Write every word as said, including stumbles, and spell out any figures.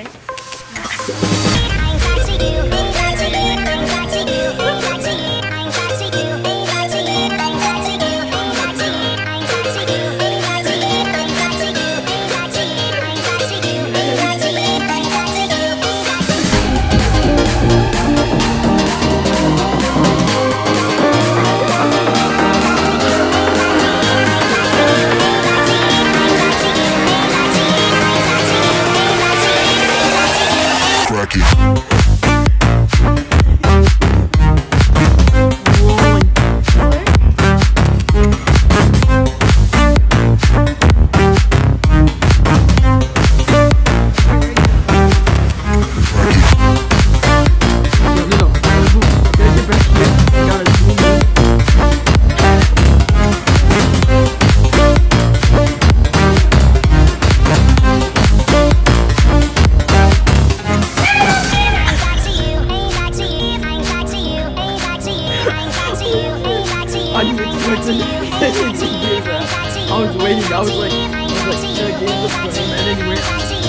Okay. I didn't expect to do that. I was waiting, I was like, I was like, should I give this to him? And then he went,